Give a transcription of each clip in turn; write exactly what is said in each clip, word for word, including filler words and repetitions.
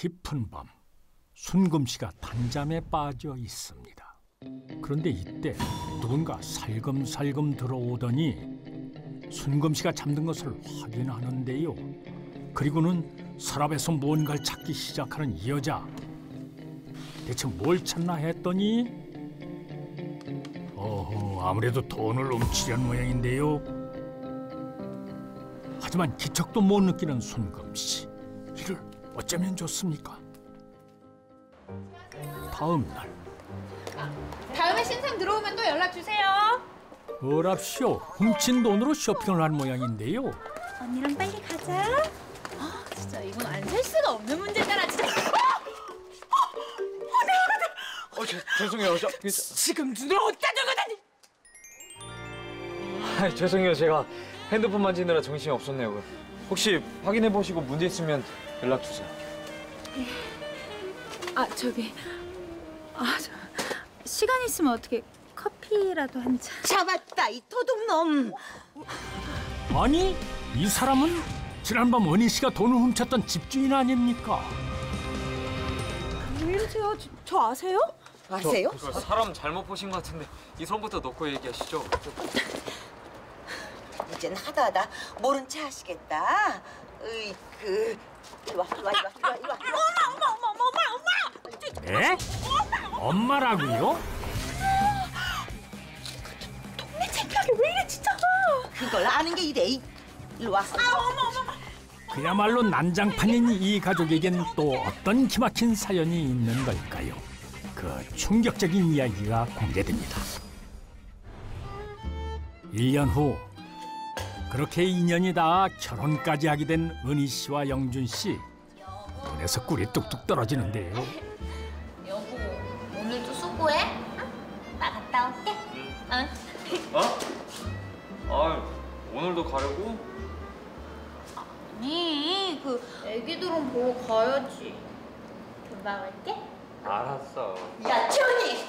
깊은 밤, 순금 씨가 단잠에 빠져 있습니다. 그런데 이때 누군가 살금살금 들어오더니 순금 씨가 잠든 것을 확인하는데요. 그리고는 서랍에서 뭔가를 찾기 시작하는 이 여자. 대체 뭘 찾나 했더니 어허, 아무래도 돈을 훔치려는 모양인데요. 하지만 기척도 못 느끼는 순금 씨. 이를 어쩌면 좋습니까? 다음 날. 다음에 신상 들어오면 또 연락 주세요. 어랍쇼, 훔친 돈으로 쇼핑을 한 모양인데요. 언니랑 빨리 가자. 아, 진짜 이건 안 살 수가 없는 문제잖아, 진짜. 어, 저, 죄송해요. 저, 지금 눈을 어디다 두고 다니? 아, 죄송해요. 제가 핸드폰 만지느라 정신이 없었네요. 혹시 확인해 보시고 문제 있으면 연락 주세요. 아, 저기, 아, 저, 시간 있으면 어떻게 커피라도 한 잔. 잡았다, 이 도둑놈. 아니, 이 사람은 지난밤 은희 씨가 돈을 훔쳤던 집주인 아닙니까? 왜 이러세요? 저, 저 아세요? 아세요? 저, 저 사람 잘못 보신 것 같은데 이 손부터 놓고 얘기하시죠. 이젠 하다하다 모른 체 하시겠다. 으이, 그... 이리 와, 이리 와, 이리 와, 이리 와, 이리 와. 엄마, 엄마, 엄마, 엄마, 엄마! 네? 엄마라고요? 동네 창피하게 왜 이래, 진짜! 그걸 아는 게 이래. 이리 와. 아, 엄마, 엄마! 그야말로 난장판인 이 가족에겐 또 어떤 기막힌 사연이 있는 걸까요? 그 충격적인 이야기가 공개됩니다. 일 년 후 그렇게 인연이 닿아 결혼까지 하게 된 은희 씨와 영준 씨. 눈에서 꿀이 뚝뚝 떨어지는데요. 여보, 오늘도 수고해? 응? 나 갔다 올게. 응? 어? 아, 오늘도 가려고? 아니, 그 애기들은 보러 가야지. 금방 올게. 알았어. 야, 지훈이!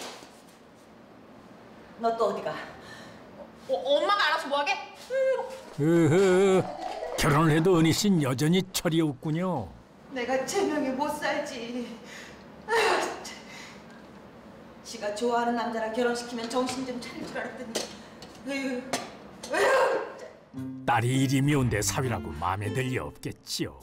너 또 어디 가? 어, 엄마가 알아서 뭐하게? 으흐, 결혼을 해도 은희 씨는 여전히 철이 없군요. 내가 제명에 못 살지. 아휴, 진짜. 지가 좋아하는 남자랑 결혼시키면 정신 좀 차릴 줄 알았더니. 에휴, 에휴. 딸이 일이 미운데 사위라고 마음에 들 리 없겠지요.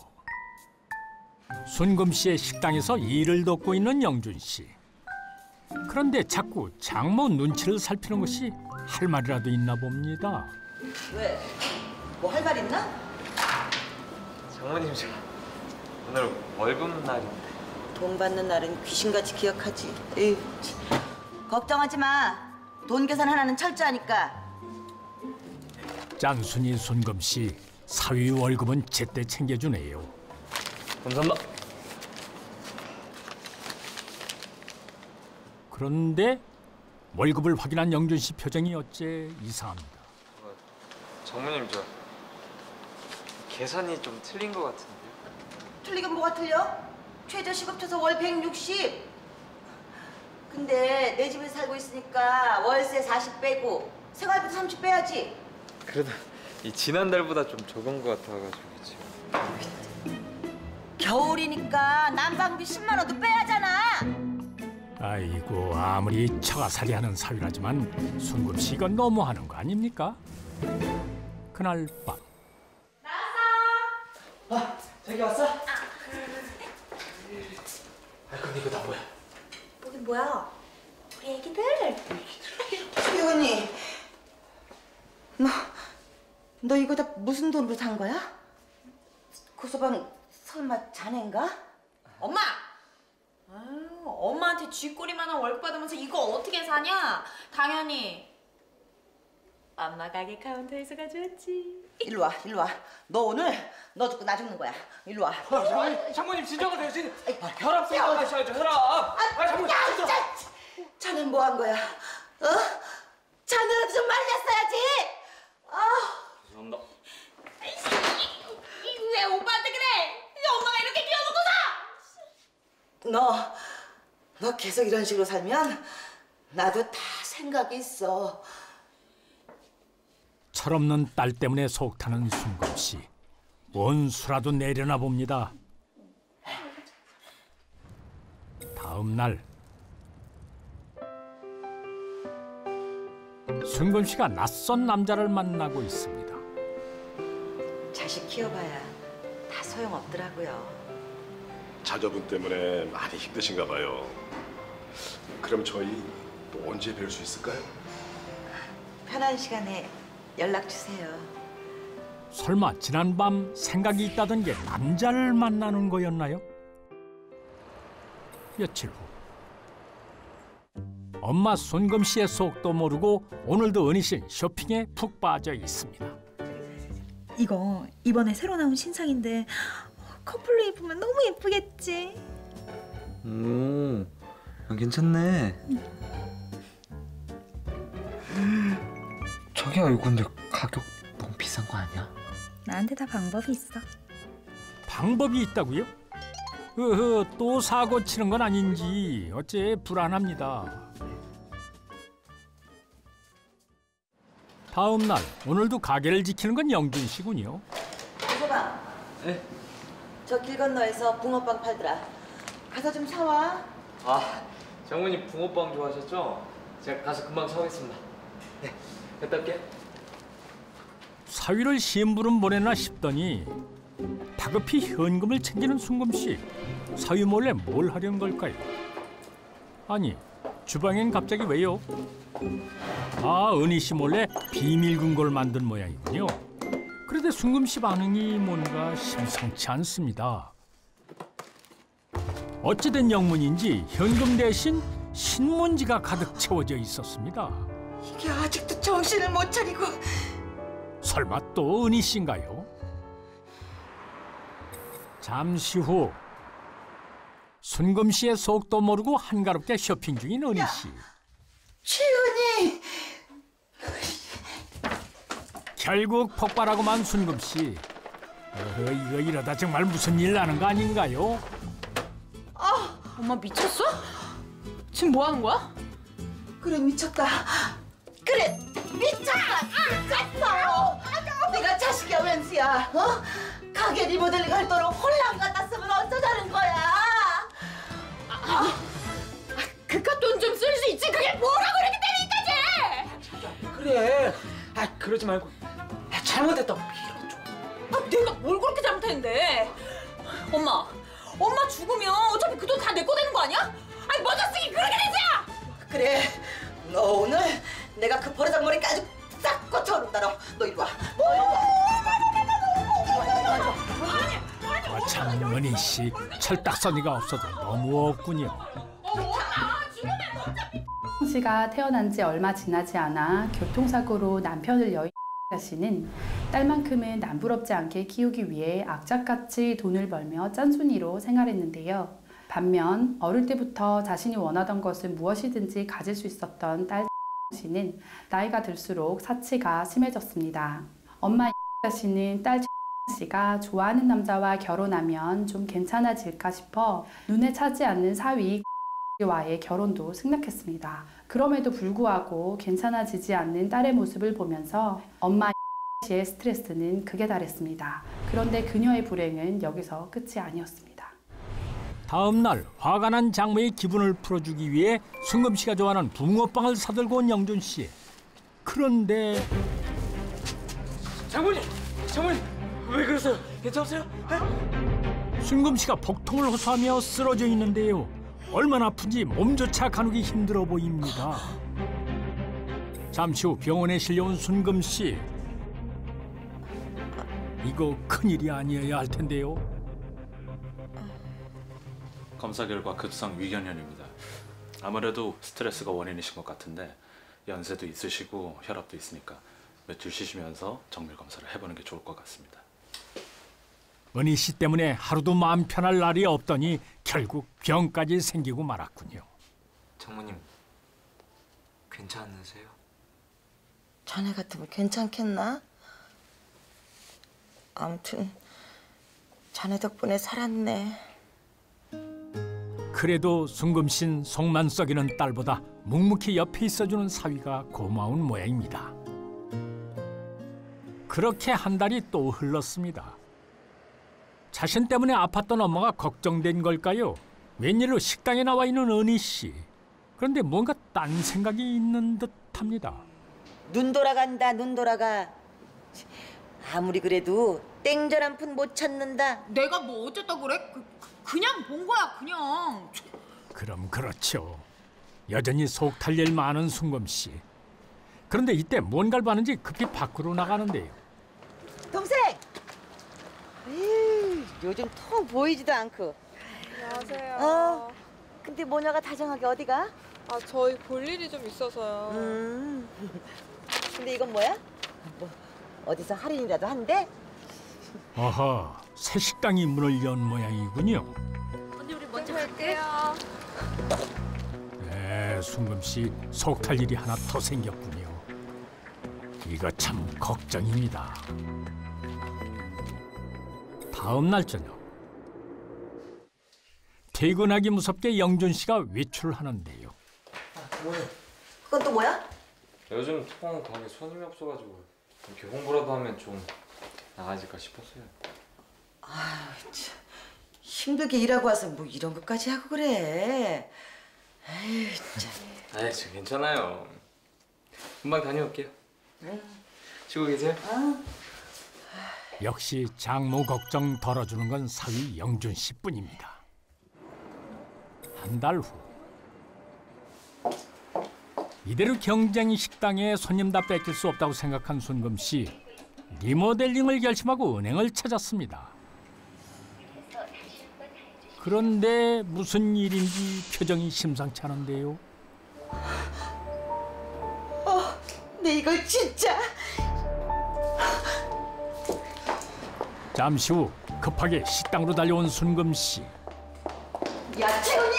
순금 씨의 식당에서 일을 돕고 있는 영준 씨. 그런데 자꾸 장모 눈치를 살피는 것이 할 말이라도 있나 봅니다. 왜? 뭐 할 말 있나? 장모님, 저 오늘 월급 날인데. 돈 받는 날은 귀신같이 기억하지. 에휴, 참. 걱정하지 마. 돈 계산 하나는 철저하니까. 짠순이 순금 씨, 사위 월급은 제때 챙겨주네요. 감사합니다. 그런데 월급을 확인한 영준 씨 표정이 어째 이상합니다. 어, 장모님, 저 계산이 좀 틀린 것 같은데요. 틀리긴 뭐가 틀려? 최저 시급 쳐서 월 백육십. 근데 내 집에 살고 있으니까 월세 사십 빼고 생활비도 삼십 빼야지. 그래도 이 지난달보다 좀 적은 것 같아가지고 지금. 겨울이니까 난방비 십만 원도 빼야잖아. 아이고, 아무리 처가살이하는 사위라지만 순금 씨 이건 너무하는 거 아닙니까? 그날 밤. 아, 자기 왔어? 아, 근데 이거 다 뭐야? 여기 뭐야? 우리 애기들. 수연이, 너, 너 이거 다 무슨 돈으로 산 거야? 그 소방 설마 자네인가? 엄마! 아유, 엄마한테 쥐꼬리만한 월급 받으면서 이거 어떻게 사냐? 당연히 엄마 가게 카운터에서 가져왔지. 일로 와, 일로 와. 너 오늘 너 죽고 나 죽는 거야. 일로 와. 아, 장모님, 장모님 진정하세요. 지금 아, 혈압 생각하셔야죠. 혈압. 아, 장모님 진정. 자넨 뭐 한 거야? 어? 자네라도 좀 말렸어야지. 아. 죄송합니다. 왜 오빠한테 그래? 엄마가 이렇게 키워놓고서! 너, 너 계속 이런 식으로 살면 나도 다 생각이 있어. 철없는 딸 때문에 속 타는 순금 씨. 뭔 수라도 내려나 봅니다. 다음 날 순금 씨가 낯선 남자를 만나고 있습니다. 자식 키워봐야 다 소용없더라고요. 자녀분 때문에 많이 힘드신가 봐요. 그럼 저희 또 언제 뵐 수 있을까요? 편한 시간에 연락 주세요. 설마 지난밤 생각이 있다던 게 남자를 만나는 거였나요? 며칠 후 엄마 순금 씨의 속도 모르고 오늘도 은희 씨는 쇼핑에 푹 빠져 있습니다. 이거 이번에 새로 나온 신상인데 커플로 입으면 너무 예쁘겠지. 오, 괜찮네. 자기야, 이거 근데 가격 너무 비싼 거 아니야? 나한테 다 방법이 있어. 방법이 있다고요? 으흐, 또 사고 치는 건 아닌지 어째 불안합니다. 다음 날 오늘도 가게를 지키는 건 영준 씨군요. 이소방, 네? 저 길 건너에서 붕어빵 팔더라. 가서 좀 사와. 아, 장모님 붕어빵 좋아하셨죠? 제가 가서 금방 사오겠습니다. 네, 갔다 올게요. 사위를 심부름 보내나 싶더니 다급히 현금을 챙기는 순금 씨. 사위 몰래 뭘 하려는 걸까요? 아니, 주방엔 갑자기 왜요? 아, 은희 씨 몰래 비밀 금고를 만든 모양이군요. 그런데 순금 씨 반응이 뭔가 심상치 않습니다. 어찌된 영문인지 현금 대신 신문지가 가득 채워져 있었습니다. 이게 아직도 정신을 못 차리고. 설마 또 은희 씨인가요? 잠시 후 순금 씨의 속도 모르고 한가롭게 쇼핑 중인 은희 씨. 최은이! 결국 폭발하고만 순금 씨. 어허, 이거 이러다 정말 무슨 일 나는 거 아닌가요? 엄마 미쳤어? 지금 뭐 하는 거야? 그래, 미쳤다. 그래, 미쳐! 미쳤어! 내가 자식이야 웬수야? 어? 가게 리모델링 할 돈을 홀랑 갖다 쓰면 어쩌자는 거야? 아, 그깟 돈 좀 쓸 수 있지. 그게 뭐라고 이렇게 때리기까지? 그래. 아, 그러지 말고. 아, 잘못했다고 이러고 좀. 아, 내가 뭘 그렇게 잘못했는데? 엄마, 엄마 죽으면 어차피 그 돈 다 내 거 되는 거 아니야? 아니 먼저 쓰기 그렇게 되지! 그래, 너 오늘 내가 그 버르장머리 까지 싹 꽂혀오른다. 너, 너 이리 와. 너 이리 와. 아, 참 은희 씨 철딱서니가 없어도 너무 없군요. 씨가 태어난 지 얼마 지나지 않아 교통사고로 남편을 여인 씨는 딸만큼은 남부럽지 않게 키우기 위해 악착같이 돈을 벌며 짠순이로 생활했는데요. 반면 어릴 때부터 자신이 원하던 것은 무엇이든지 가질 수 있었던 딸 씨는 나이가 들수록 사치가 심해졌습니다. 엄마 씨는 딸 씨가 좋아하는 남자와 결혼하면 좀 괜찮아질까 싶어 눈에 차지 않는 사위 와의 결혼도 승낙했습니다. 그럼에도 불구하고 괜찮아지지 않는 딸의 모습을 보면서 엄마 씨의 스트레스는 극에 달했습니다. 그런데 그녀의 불행은 여기서 끝이 아니었습니다. 다음 날 화가 난 장모의 기분을 풀어주기 위해 순금 씨가 좋아하는 붕어빵을 사들고 온 영준 씨. 그런데 장모님, 장모님, 왜 그러세요? 괜찮으세요? 네? 순금 씨가 복통을 호소하며 쓰러져 있는데요. 얼마나 아픈지 몸조차 가누기 힘들어 보입니다. 잠시 후 병원에 실려온 순금 씨. 이거 큰일이 아니어야 할 텐데요. 검사 결과 급성 위경련입니다. 아무래도 스트레스가 원인이신 것 같은데 연세도 있으시고 혈압도 있으니까 며칠 쉬시면서 정밀 검사를 해보는 게 좋을 것 같습니다. 은희 씨 때문에 하루도 마음 편할 날이 없더니 결국 병까지 생기고 말았군요. 장모님, 괜찮으세요? 자네 같으면 괜찮겠나? 아무튼 자네 덕분에 살았네. 그래도 순금 씨는 속만 썩이는 딸보다 묵묵히 옆에 있어주는 사위가 고마운 모양입니다. 그렇게 한 달이 또 흘렀습니다. 자신 때문에 아팠던 엄마가 걱정된 걸까요? 웬일로 식당에 나와 있는 은희 씨. 그런데 뭔가 딴 생각이 있는 듯합니다. 눈 돌아간다 눈 돌아가. 아무리 그래도 땡전 한 푼 못 찾는다. 내가 뭐 어쨌다 그래? 그, 그냥 본 거야 그냥. 그럼 그렇죠. 여전히 속 탈 일 많은 순금 씨. 그런데 이때 뭔가를 봤는지 급히 밖으로 나가는데요. 동생! 에이, 요즘 통 보이지도 않고. 안녕하세요. 어, 근데 모녀가 다정하게 어디가? 아, 저희 볼 일이 좀 있어서요. 음. 근데 이건 뭐야? 뭐 어디서 할인이라도 한대? 아하, 새 식당이 문을 연 모양이군요. 언니 우리 먼저 갈게요. 네, 순금 씨 속 탈 일이 하나 더 생겼군요. 이거 참 걱정입니다. 다음 날 저녁. 퇴근하기 무섭게 영준 씨가 외출을 하는데요. 그건 또 뭐야? 요즘 통 가게 손님이 없어가지고 이렇게 홍보라도 하면 좀 나아질까 싶었어요. 아, 참 힘들게 일하고 와서 뭐 이런 것까지 하고 그래. 에이, 참. 아이, 저 괜찮아요. 금방 다녀올게요. 쉬고 계세요? 역시 장모 걱정 덜어주는 건 사위 영준 씨뿐입니다. 한 달 후. 이대로 경쟁 식당에 손님 다 뺏길 수 없다고 생각한 순금 씨. 리모델링을 결심하고 은행을 찾았습니다. 그런데 무슨 일인지 표정이 심상치 않은데요. 어, 내 이걸 진짜. 잠시 후 급하게 식당으로 달려온 순금 씨. 야, 채훈이!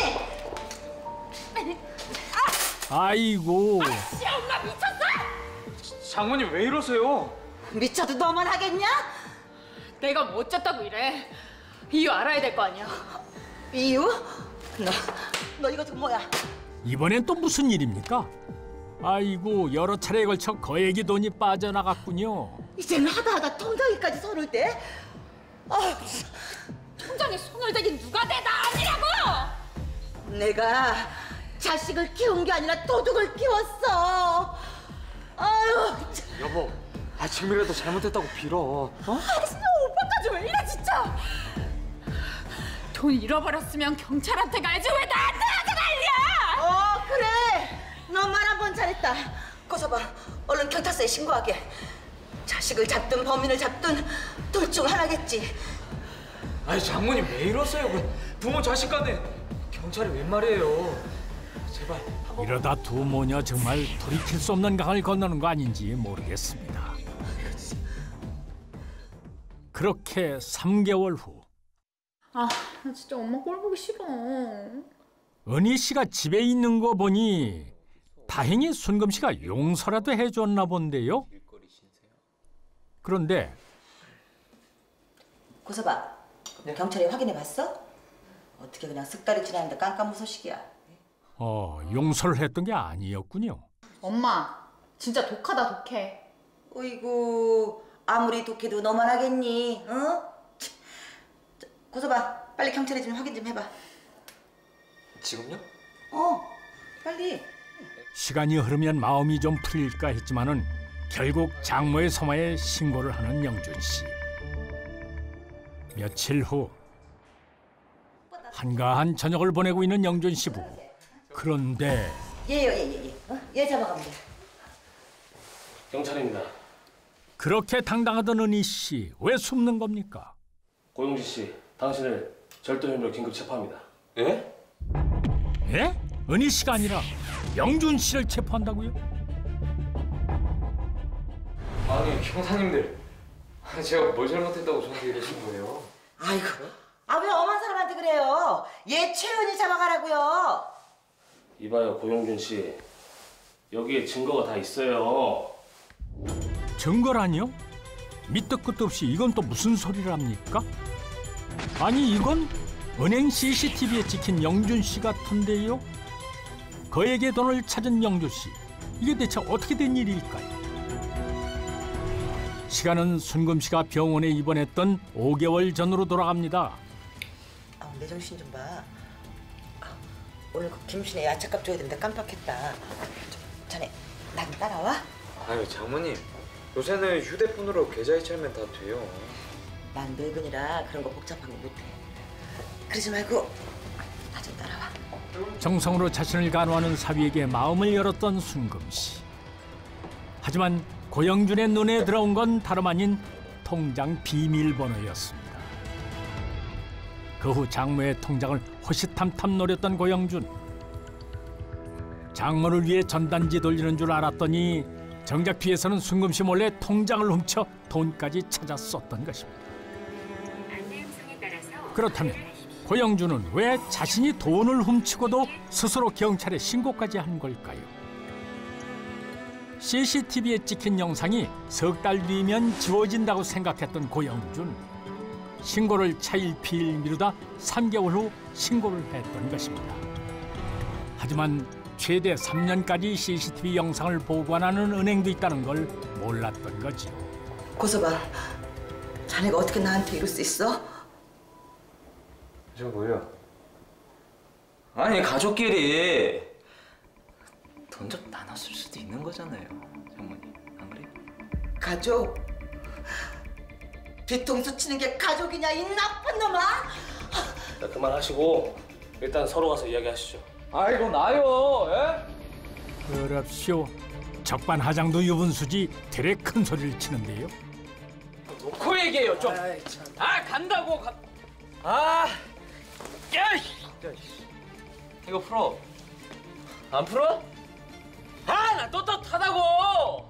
아이고. 씨 엄마 미쳤어? 장모님 왜 이러세요? 미쳐도 너만 하겠냐? 내가 뭐 어쨌다고 이래. 이유 알아야 될 거 아니야. 이유? 너, 너 이거 지금 뭐야? 이번엔 또 무슨 일입니까? 아이고, 여러 차례에 걸쳐 거액의 돈이 빠져나갔군요. 이제는 하다 하다 통장에까지 손을 대? 아, 통장에 손을 대긴 누가 대? 나 아니라고! 내가 자식을 키운 게 아니라 도둑을 키웠어. 아유, 참. 여보, 아 지금이라도 잘못했다고 빌어. 어? 오빠까지 왜 이래 진짜. 돈 잃어버렸으면 경찰한테 가야지 왜 나한테 하자 난리야. 어, 그래. 너 말 한 번 잘했다. 거서봐, 얼른 경찰서에 신고하게. 자식을 잡든 범인을 잡든 둘 중 하나겠지. 아니 장모님 왜 이러세요? 그 부모 자식 간에 경찰이 웬 말이에요? 제발. 이러다 두 모녀 정말 돌이킬 수 없는 강을 건너는 거 아닌지 모르겠습니다. 그렇게 삼 개월 후. 아, 나 진짜 엄마 꼴 보기 싫어. 은희 씨가 집에 있는 거 보니 다행히 순금 씨가 용서라도 해줬나 본데요. 그런데 고서봐, 경찰이 확인해 봤어? 어떻게 그냥 쓱다리 지나는데 깜깜무소식이야. 어, 용서를 했던 게 아니었군요. 엄마, 진짜 독하다 독해. 어이구, 아무리 독해도 너만 하겠니? 어? 참. 자, 고서봐, 빨리 경찰에 좀 확인 좀 해봐. 지금요? 어, 빨리. 시간이 흐르면 마음이 좀 풀릴까 했지만은 결국 장모의 서마에 신고를 하는 영준 씨. 며칠 후 한가한 저녁을 보내고 있는 영준 씨 부부. 그런데 얘요, 얘, 얘, 얘. 어? 얘 잡아가면 돼. 경찰입니다. 그렇게 당당하던 은희 씨, 왜 숨는 겁니까? 고용지 씨, 당신을 절도 혐의로 긴급 체포합니다. 예? 예? 은희 씨가 아니라 영준 씨를 체포한다고요? 아니 형사님들, 아니 제가 뭘 잘못했다고 저한테 이러신 거예요? 아이고, 아 왜 엄한 사람한테 그래요? 얘 채은이 잡아가라고요. 이봐요, 고용준 씨. 여기에 증거가 다 있어요. 증거라니요? 밑도 끝도 없이 이건 또 무슨 소리랍니까? 아니 이건 은행 씨씨티비에 찍힌 영준 씨 같은데요? 거액의 돈을 찾은 영준 씨. 이게 대체 어떻게 된 일일까요? 시간은 순금 씨가 병원에 입원했던 오 개월 전으로 돌아갑니다. 아, 내 정신 좀 봐. 오늘 그 김신혜 야채값 줘야 된다 깜빡했다. 자네 나 좀 따라와. 아유 장모님 요새는 휴대폰으로 계좌이체하면 다 돼요. 난 늙은이라 그런 거 복잡한 거 못해. 그러지 말고 나 좀 따라와. 정성으로 자신을 간호하는 사위에게 마음을 열었던 순금 씨. 하지만 고영준의 눈에 들어온 건 다름 아닌 통장 비밀번호였습니다. 그 후 장모의 통장을 호시탐탐 노렸던 고영준. 장모를 위해 전단지 돌리는 줄 알았더니 정작 뒤에서는 순금 씨 몰래 통장을 훔쳐 돈까지 찾아 썼던 것입니다. 그렇다면 고영준은 왜 자신이 돈을 훔치고도 스스로 경찰에 신고까지 한 걸까요? 씨씨티비에 찍힌 영상이 석 달 뒤면 지워진다고 생각했던 고영준. 신고를 차일피일 미루다 삼 개월 후 신고를 했던 것입니다. 하지만 최대 삼 년까지 씨씨티비 영상을 보관하는 은행도 있다는 걸 몰랐던 거지요. 고서봐, 자네가 어떻게 나한테 이럴 수 있어? 저 뭐야? 아니 가족끼리 돈 좀 나눴을 수도 있는 거잖아요, 장모님. 안 그래? 가족? 뒤통수 치는 게 가족이냐 이 나쁜 놈아! 자, 그만하시고 일단 서로 가서 이야기하시죠. 아이고 나요, 예? 그럽시오. 적반하장도 유분수지 되레 큰 소리를 치는데요. 놓고 얘기해요 좀. 아 간다고 가. 아, 야, 이거 풀어. 안 풀어? 아, 나 떳떳하다고.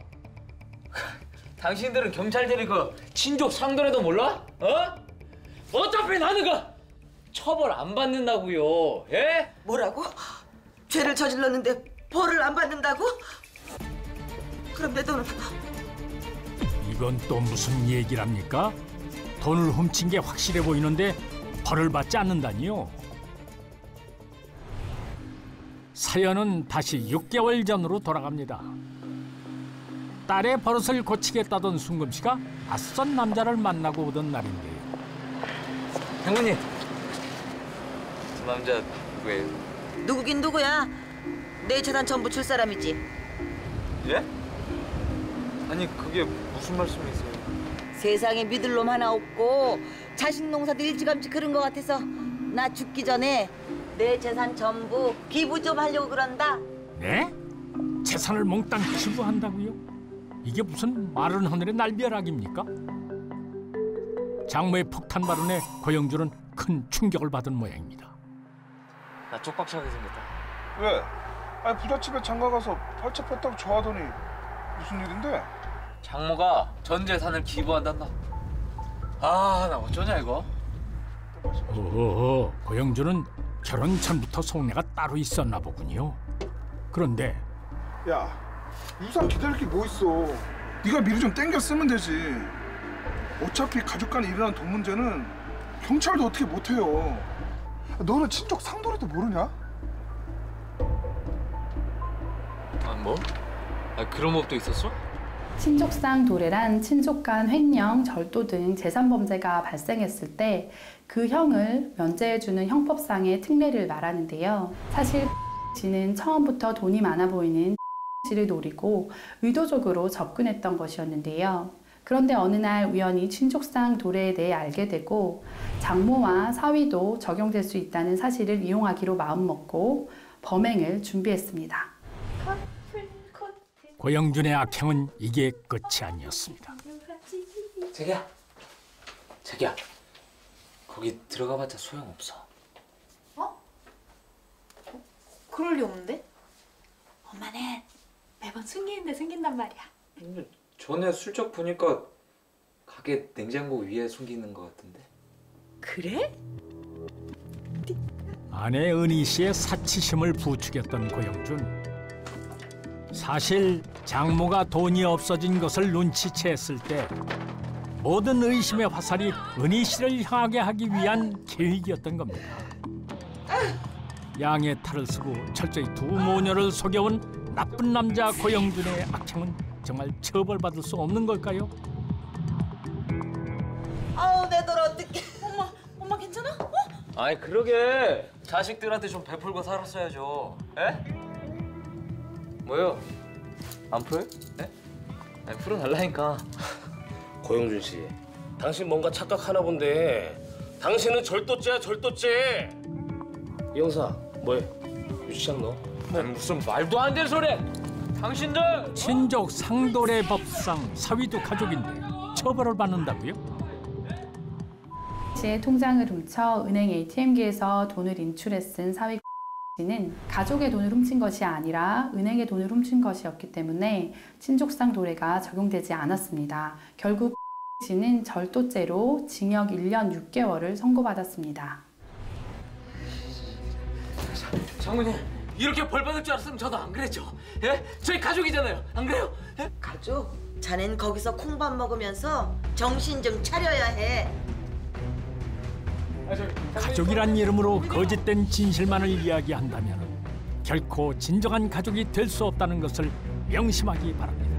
당신들은 경찰 데리고 친족 상도라도 몰라? 어? 어차피 나는 그 처벌 안 받는다고요. 예? 뭐라고? 죄를 저질렀는데 벌을 안 받는다고? 그럼 내 돈은? 이건 또 무슨 얘기랍니까? 돈을 훔친 게 확실해 보이는데 벌을 받지 않는다니요? 사연은 다시 육 개월 전으로 돌아갑니다. 딸의 버릇을 고치겠다던 순금 씨가 낯선 남자를 만나고 오던 날인데요. 장모님, 저 남자 누구예요? 누구긴 누구야? 내 재산 전부 줄 사람이지. 예? 아니 그게 무슨 말씀이세요? 세상에 믿을 놈 하나 없고 자식 농사도 일찌감치 그런 거 같아서 나 죽기 전에 내 재산 전부 기부 좀 하려고 그런다. 네? 재산을 몽땅 기부한다고요? 이게 무슨 마른 하늘의 날벼락입니까? 장모의 폭탄 발언에 고영준은 큰 충격을 받은 모양입니다. 나 쪽박차게 생겼다. 왜? 아니 부잣집에 장가가서 팔자 폈다고 좋아하더니 무슨 일인데? 장모가 전 재산을 기부한단다. 아, 나 어쩌냐 이거? 오호, 고영준은 결혼 전부터 속내가 따로 있었나 보군요. 그런데 야, 유산 기다릴 게 뭐 있어? 네가 미리 좀 땡겨 쓰면 되지. 어차피 가족 간에 일어나는 돈 문제는 경찰도 어떻게 못해요. 너는 친족 상도리도 모르냐? 아 뭐? 아 그런 법도 있었어? 친족상 도래란 친족 간 횡령, 절도 등 재산 범죄가 발생했을 때 그 형을 면제해주는 형법상의 특례를 말하는데요. 사실 씨는 처음부터 돈이 많아 보이는 씨를 노리고 의도적으로 접근했던 것이었는데요. 그런데 어느 날 우연히 친족상 도래에 대해 알게 되고 장모와 사위도 적용될 수 있다는 사실을 이용하기로 마음먹고 범행을 준비했습니다. 고영준의 악행은 이게 끝이 아니었습니다. 자기야, 자기야, 거기 들어가봤자 소용없어. 어? 그럴 리 없는데? 엄마는 매번 숨기는데 숨긴단 말이야. 근데 전에 슬쩍 보니까 가게 냉장고 위에 숨기는 것 같은데. 그래? 아내 은희 씨의 사치심을 부추겼던 고영준. 사실 장모가 돈이 없어진 것을 눈치챘을 때 모든 의심의 화살이 은희 씨를 향하게 하기 위한 계획이었던 겁니다. 양의 탈을 쓰고 철저히 두 모녀를 속여온 나쁜 남자 고영준의 악행은 정말 처벌받을 수 없는 걸까요? 아우 내 돈 어떡해. 엄마, 엄마 괜찮아? 어? 아이 그러게 자식들한테 좀 베풀고 살았어야죠. 에? 뭐요? 안 풀어요? 에? 아니, 풀어달라니까. 고영준 씨, 당신 뭔가 착각하나 본데 당신은 절도죄야 절도죄. 이 형사 뭐해? 유치장 넣어. 아니, 무슨 말도 안 되는 소리! 당신들! 친족 상도례 법상 사위도 가족인데 처벌을 받는다고요? 씨의 통장을 훔쳐 은행 에이티엠기에서 돈을 인출해 쓴 사위 씨는 가족의 돈을 훔친 것이 아니라 은행의 돈을 훔친 것이었기 때문에 친족상 도례가 적용되지 않았습니다. 결국 씨는 절도죄로 징역 일 년 육 개월을 선고받았습니다. 장모님, 이렇게 벌 받을 줄 알았으면 저도 안 그랬죠. 예? 저희 가족이잖아요. 안 그래요? 예? 가족? 자넨 거기서 콩밥 먹으면서 정신 좀 차려야 해. 가족이란 이름으로 거짓된 진실만을 이야기한다면 결코 진정한 가족이 될 수 없다는 것을 명심하기 바랍니다.